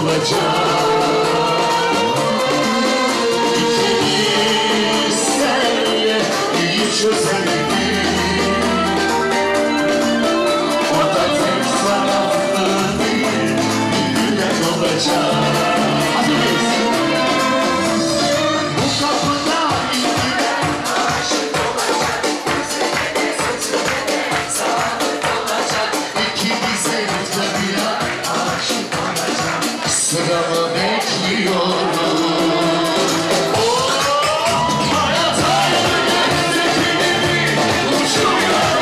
İkimiz senle iyi çözelim. O da tek taraflı değil, bir güne olacak. Hazır mıyız? Bu kapıdan indiren aşık olacak. Sadık olacak. İkimize tabiat aşık olacak. Sıramı bekliyorum. Hayat ayrı gözdeki uçuyor.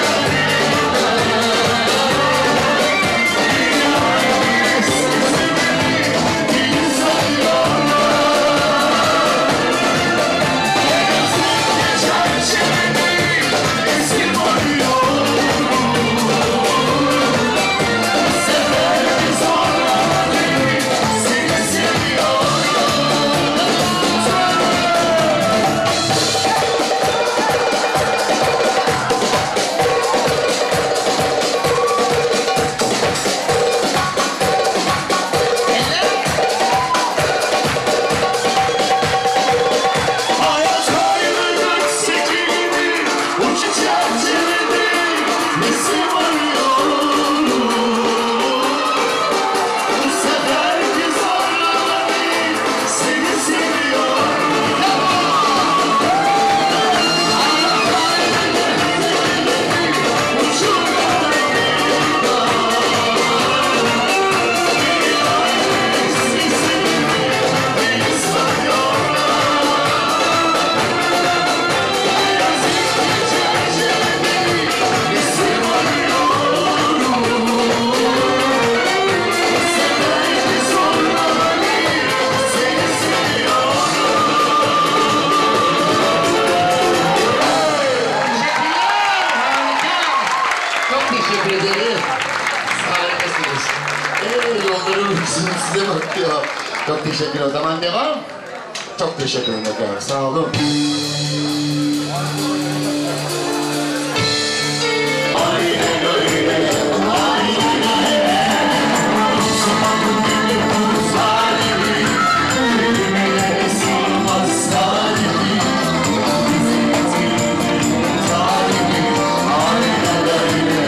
Teşekkür ederim. Harikasınız. Yolların size bakıyor. Çok teşekkür ederim. O zaman devam. Çok teşekkür ederim efendim. Sağ olun. Aynen öyle. Aynen öyle. Zalimi. Kelimelere sığmaz zalimi. Zalimi. Aynen öyle.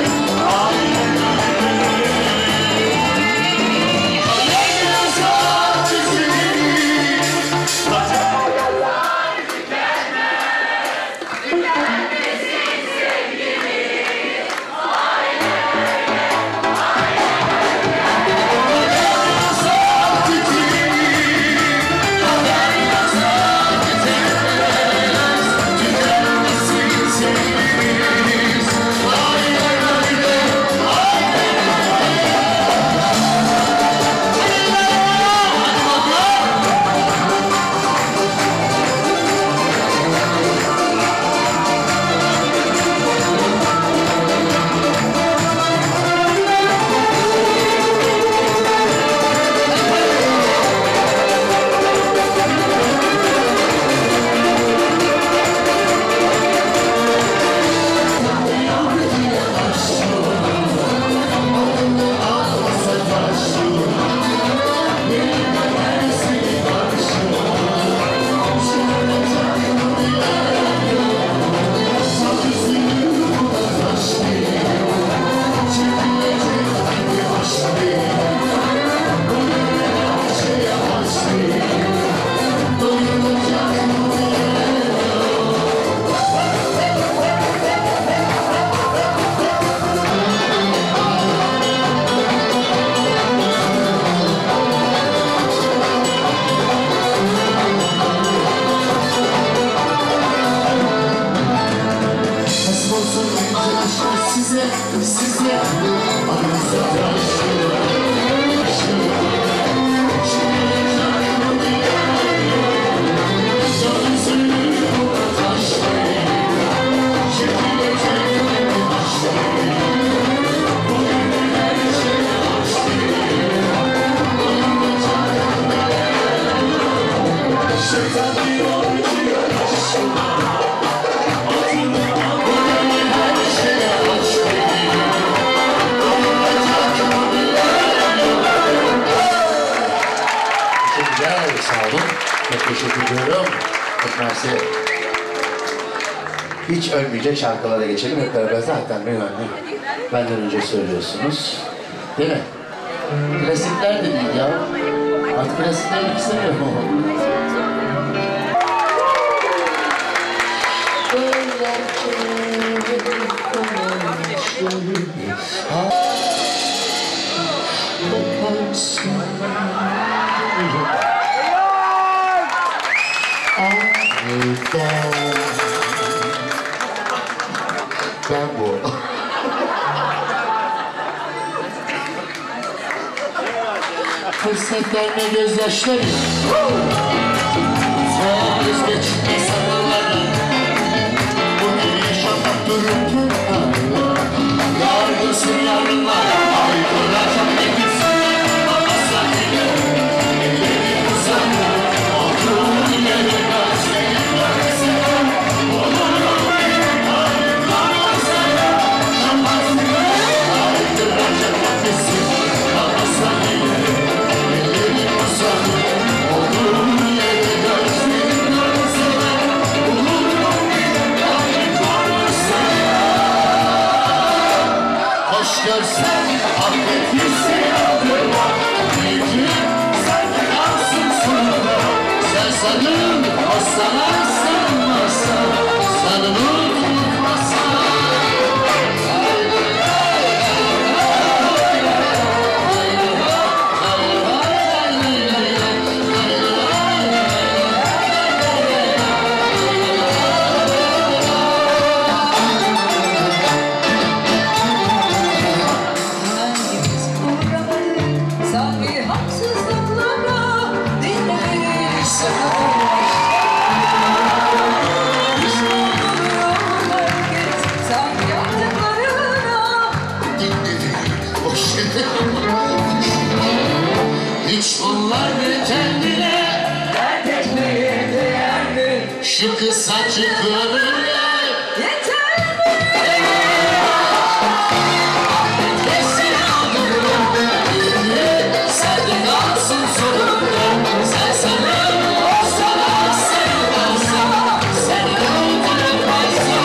ediyorum. Mersi. Hiç ölmeyecek şarkılara geçelim hep beraber. Zaten benden önce söylüyorsunuz. Değil mi? Klasikler de değil ya. Artık klasikleri istemiyorum. Ben bu. Fırsat verme gözyaşları. Son vazgeçme sarıları. Bugün yaşamak dururken yargısın yarınlar. Aykıracak ne gitsin. Ama sahneye elleri uzanır. Olduğun yere gözlerin görse. Olurum benim ayrılarım sana. Şampasını aykıracak ne gitsin. Ama sahneye elleri uzanır. Olduğun yere gözlerin görse. Olurum benim ayrılarım sana. Hoş görsen affet hissi aldırma. Belki sen de kalsın sonunda. Sen sanın o sana sarılmazsa. Sarılıp unutmazsa. Sanki haksızlıklara dinlemeyi sever. Sanki yaptıklarına Boş hiç bunlar bir kendine dert etmeye değer mi? şu kısacık ömürle Yeter mi? kesin aldırma. Sen de kalsın sonunda. Sen sanın o sana sarılmazsa. Seni öldürmezsa.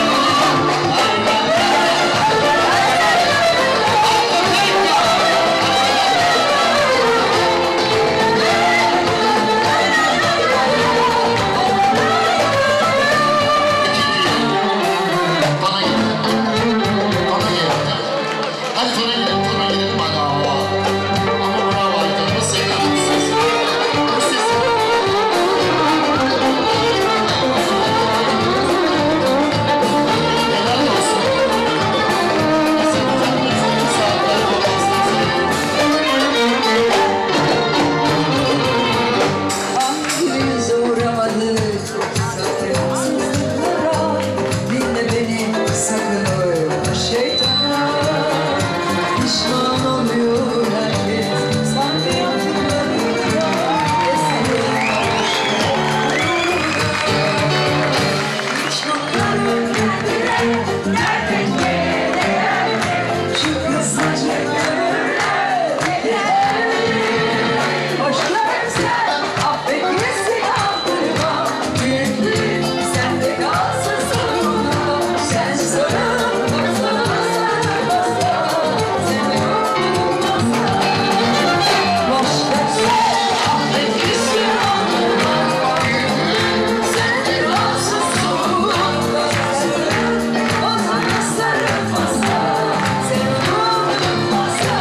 Bana gel. Bana gel. Hadi sonra gidelim. Sonra gidelim bana. Ama bravo Aydan. Bu senin ses. Bu ses. Helal olsun. Bizim canımızın saatler Hangimiz uğramadık sahte haksızlıklara? Dinle beni sakın öyle şeytana. Pişman oluyor herkes sanki yaptıklarına. Eserim hiç bunların kendine dert etmeye değer mi? Şu kısacık ömürler yeter mi? Hoş görsen affet hissi aldırma. Büyüklük sende kalsın sonunda. Sen sarılmazsa sarılmazsa. Seni unutmazsa. Hoş görsen affet hissi aldırma. Büyüklük sende kalsın sonunda. Sarılmazsa sarılmazsa. Seni unutmazsa.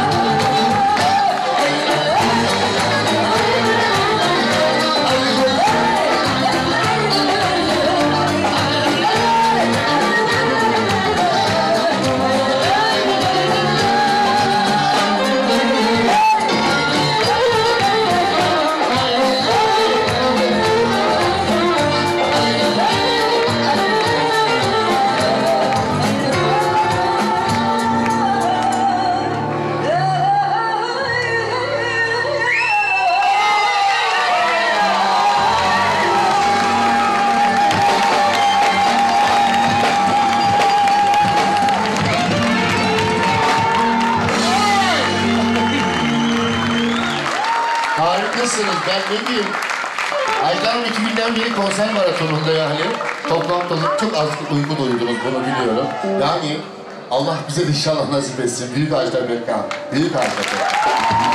Harikasınız. Ben ne diyeyim? Aycan'ın 2 günden beri konser maratonunda yani. Toplantıda çok az uyku duyduğunuz bunu biliyorum. Yani Allah bize de inşallah nasip etsin. Büyük Ajda Pekkan. Büyük Ajda Pekkan.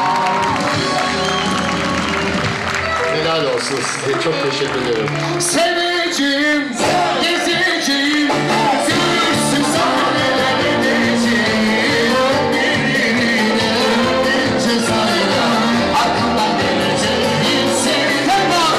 Helal olsun size. Çok teşekkür ederim. Seveceğim, gezeceğim, görürsün sana neler edeceğim. Birbirine bir cezayla arkamdan geleceğim. Seni tamam.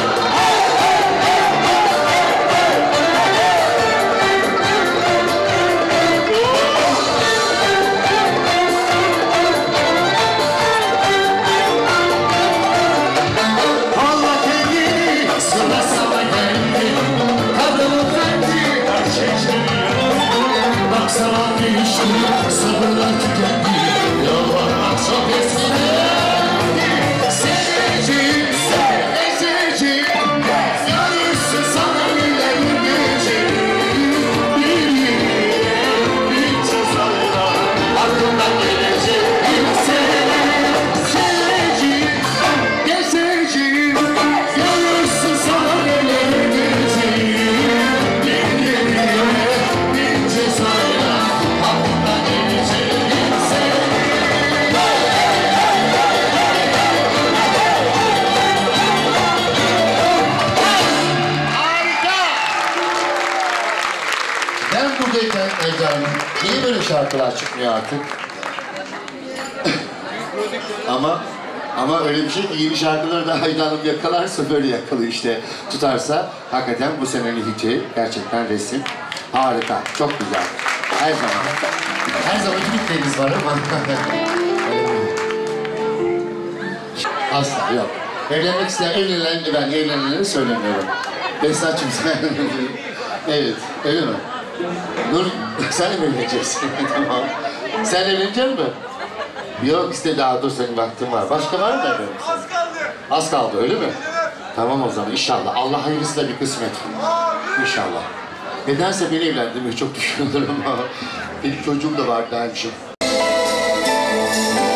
Allah kendini sıra sana geldi. Kadın efendi baksana değişti, sabırlar tükendi. Yalvarmak çok eskidendi. Seveceğim, ezeceğim, görürsün sana neler edeceğim. Bir cezayla aklımdan geleceğim. Seveceğim, gezeceğim, görürsün sana neler edeceğim. Bir cezayla aklımdan geleceğim. Harika! Ben buradayken Ecem, niye böyle şarkılar çıkmıyor artık? Ama öyle bir şey ki yeni şarkıları da Ayda Hanım yakalarsa böyle yakalıyor işte. Tutarsa hakikaten bu senenin hiti gerçekten resim. Harika, çok güzel. Her zaman. Her zaman hitleriniz var ama. Asla yok. Evlenmek isteyen evlenilen, ben evlenenleri söylemiyorum. Behzatçım sen. Evet, öyle mi? Nur, sen mi evleneceksin? Tamam. Sen evlenecek misin? Yok işte daha dur senin vaktin var. Başka var mı efendim? Az kaldı. Az kaldı öyle mi? Evet. Tamam o zaman inşallah. Allah hayırlısı da bir kısmet. İnşallah. Nedense beni evlendirmeyi çok düşünüyorum ama benim çocuğum da var dermişim.